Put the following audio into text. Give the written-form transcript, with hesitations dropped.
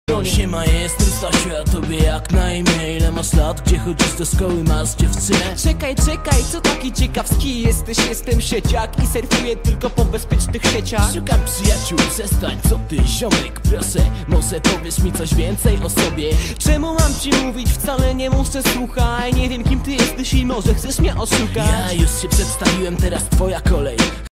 Siema, jestem Stasiu, a tobie jak na imię? Ile masz lat? Gdzie chodzisz do szkoły? Masz dziewczynę? Czekaj, co taki ciekawski jesteś? Jestem sieciak i surfuję tylko po bezpiecznych sieciach. Szukam przyjaciół, przestań, co ty ziomek? Proszę, może powiesz mi coś więcej o sobie? Czemu mam ci mówić? Wcale nie muszę, słuchaj. Nie wiem kim ty jesteś i może chcesz mnie oszukać. Ja już się przedstawiłem, teraz twoja kolej.